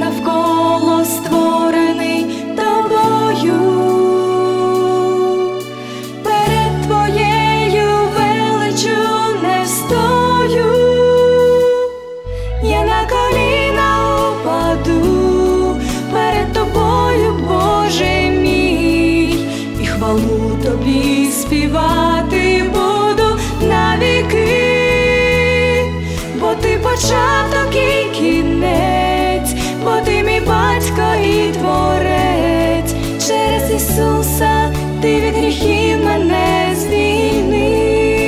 навколо створений тобою. Перед твоєю величчю не встою. Я на коліна упаду перед тобою, Боже мій, і хвалу тобі співати буду навіки. Бо ти початок і кінець, бо ти мій батько і творець. Через Ісуса ти від гріхів мене звільнив.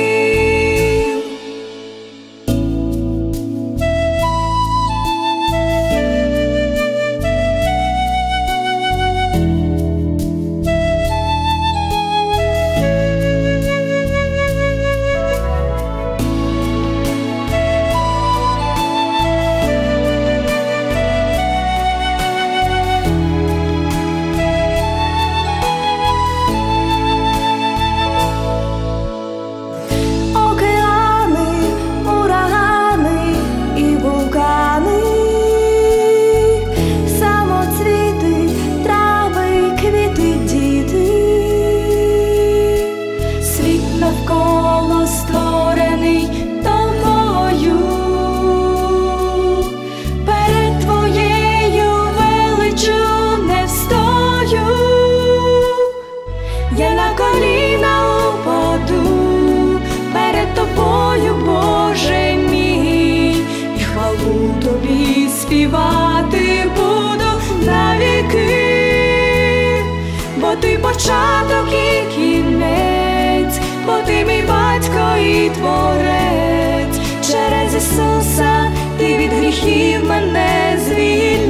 Навколо створений тобою. Перед твоєю величчю не встою. Я на коліна упаду перед тобою, Боже мій, і хвалу тобі співати буду навіки. Бо ти початок і кінець, бо ти мій батько і творець. Через Ісуса ти від гріхів мене звільнив.